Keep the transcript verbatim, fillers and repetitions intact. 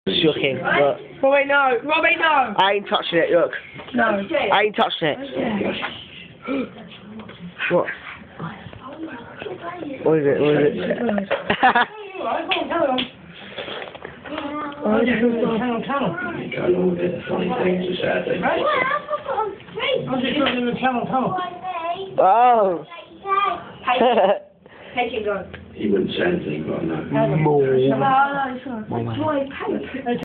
Shucking, look. Robbie, no! Robbie, no! I ain't touching it, look. No. I ain't touching it. What? What is it? What is it? Oh, it's just tunnel, tunnel. I was just looking in the tunnel, tunnel. Oh! Take it, go. He wouldn't say anything, but no. More. No, no, it's all right.